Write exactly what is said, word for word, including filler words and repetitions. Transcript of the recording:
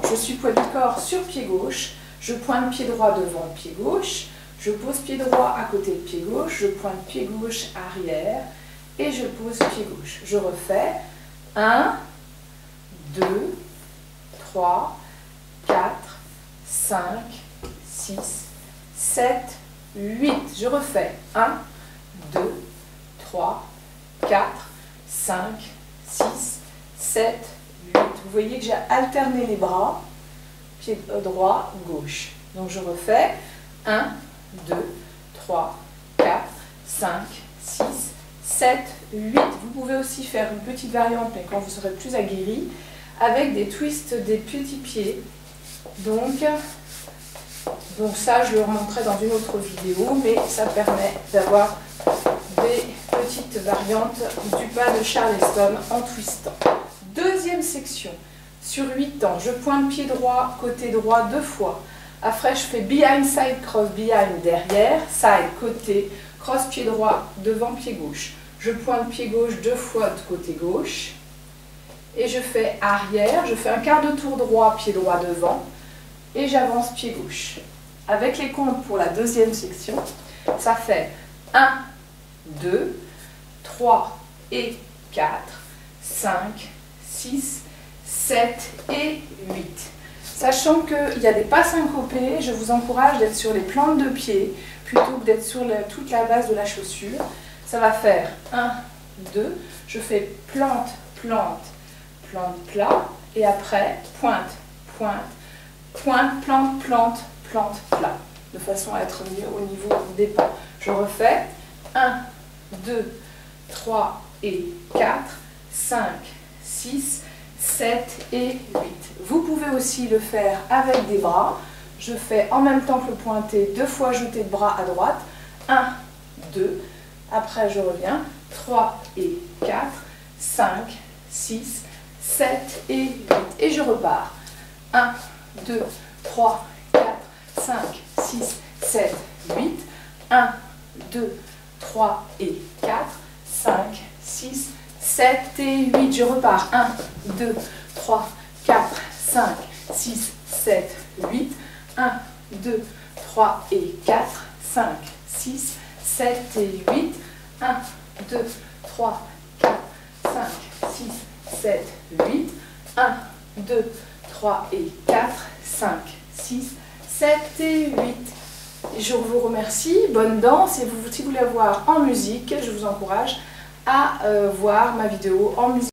je suis poids du corps sur pied gauche, je pointe pied droit devant pied gauche, je pose pied droit à côté de pied gauche, je pointe pied gauche arrière et je pose pied gauche. Je refais un, deux, trois, quatre, cinq, six, sept, huit. Je refais un, deux, trois, quatre, cinq, six, sept, huit. Vous voyez que j'ai alterné les bras, pied droit, gauche. Donc je refais un, deux, trois, quatre, cinq, six, sept, huit. Vous pouvez aussi faire une petite variante, mais quand vous serez plus aguerri, avec des twists des petits pieds. Donc, donc ça, je le remonterai dans une autre vidéo, mais ça permet d'avoir des petites variantes du pas de Charleston en twistant. Deuxième section, sur huit ans, je pointe pied droit, côté droit deux fois. Après, je fais behind, side, cross, behind, derrière, side, côté, cross, pied droit, devant, pied gauche. Je pointe pied gauche deux fois de côté gauche. Et je fais arrière, je fais un quart de tour droit, pied droit devant. Et j'avance pied gauche. Avec les comptes pour la deuxième section, ça fait un, deux, trois et quatre, cinq, six, sept et huit. Sachant qu'il y a des pas syncopés, je vous encourage d'être sur les plantes de pied plutôt que d'être sur la, toute la base de la chaussure. Ça va faire un, deux, je fais plante, plante, plante, plat, et après pointe, pointe, pointe, plante, plante, plante, plat, de façon à être mieux au niveau des pas. Je refais un, deux, trois et quatre, cinq, six, sept et huit. Vous pouvez aussi le faire avec des bras. Je fais en même temps que le pointé, deux fois jeté de bras à droite. un, deux, après je reviens. trois et quatre, cinq, six, sept et huit. Et je repars. un, deux, trois, quatre, cinq, six, sept, huit. un, deux, trois et quatre, cinq, six, sept et huit. Je repars. un, deux, trois, quatre, cinq, six, sept, huit. un, deux, trois et quatre, cinq, six, sept et huit. un, deux, trois, quatre, cinq, six, sept, huit. un, deux, trois et quatre, cinq, six, sept et huit. Je vous remercie, bonne danse, et vous, si vous voulez voir en musique, je vous encourage à euh, voir ma vidéo en musique.